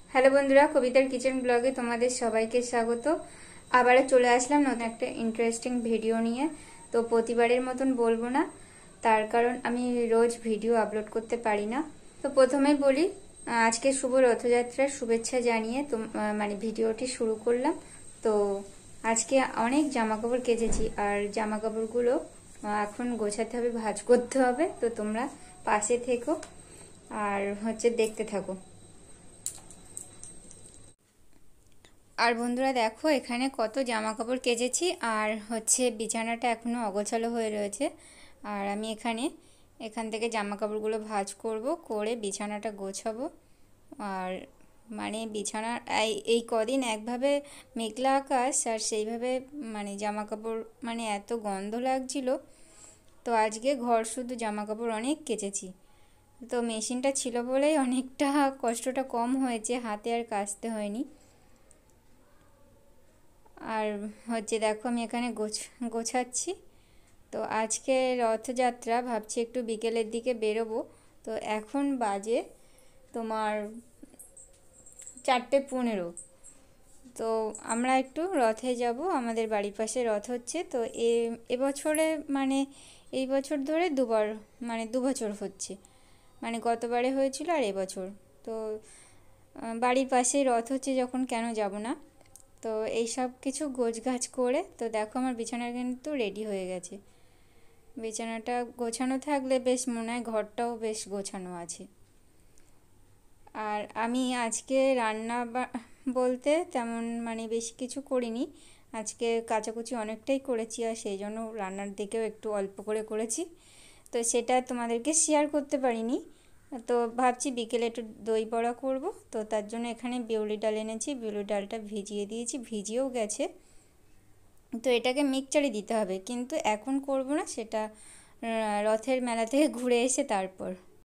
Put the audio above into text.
Hello বন্ধুরা, কবিতার kitchen ব্লগে তোমাদের সবাইকে স্বাগত। আবারও চলে আসলাম নতুন একটা ইন্টারেস্টিং ভিডিও নিয়ে। তো প্রতিবারের মতন বলবো না, তার কারণ আমি রোজ ভিডিও আপলোড করতে পারি না। তো প্রথমেই বলি, আজকে শুভ রথযাত্রার শুভেচ্ছা জানিয়ে মানে ভিডিওটি শুরু করলাম। তো আজকে অনেক জামা কাপড় কেচেছি, আর জামা কাপড়গুলো এখন গোছাতে হবে, ভাঁজ করতে হবে। তো তোমরা পাশে থেকো আর দেখতে থাকো। আর বন্ধুরা দেখো, এখানে কত জামা কাপড় কেচেছি, আর বিছানাটা এখনো অগোছালো হয়ে রয়েছে। আর আমি এখান থেকে জামা কাপড়গুলো ভাঁজ করে বিছানাটা গোছাবো। আর মানে বিছানার এই কদিন একভাবে মেঘলা আকাশ, আর সেইভাবে মানে জামা কাপড় মানে এত গন্ধ লাগছিল। তো আজকে ঘর শুধু জামা কাপড় অনেক কেচেছি। তো মেশিনটা ছিল বলেই অনেকটা কষ্টটা কম হয়েছে, হাতে আর কাচতে হয়নি। আর দেখো, আমি এখানে গোছাচ্ছি। তো আজকে রথযাত্রা, ভাবছি একটু বিকেলের দিকে বেরোবো। তো এখন বাজে তোমার 4:15। তো আমরা একটু রথে যাব, আমাদের বাড়ির পাশে রথ হচ্ছে। তো এবছরে মানে এই বছর ধরে দুবার, মানে 2 বছর হচ্ছে। মানে গতবারে হয়েছিল আর এবছর। তো বাড়ির পাশেই রথ হচ্ছে যখন, কেন যাব না। তো এই সব কিছু গোছগাছ করে, তো দেখো আমার বিছানা কিন্তু রেডি হয়ে গেছে। বিছানাটা গোছানো থাকলে বেশ মনে হয় ঘরটাও বেশ গোছানো আছে। আর আমি আজকে রান্না বলতে তেমন মানে বেশি কিছু করিনি। আজকে কাচাকুচি অনেকটাই করেছি, আর সেই জন্য রান্নার দিকেও একটু অল্প করে করেছি। তো সেটা তোমাদেরকে শেয়ার করতে পারিনি। তো ভাবছি বিকেলে একটু দই বড়া করব। তো তার জন্য এখানে বিউলি ডাল এনেছি, বিউলি ডালটা ভিজিয়ে দিয়েছি, ভিজিয়েও গেছে। তো এটাকে মিক্সচারে দিতে হবে, কিন্তু এখন করব না, সেটা রথের মেলা থেকে ঘুরে এসে তারপর।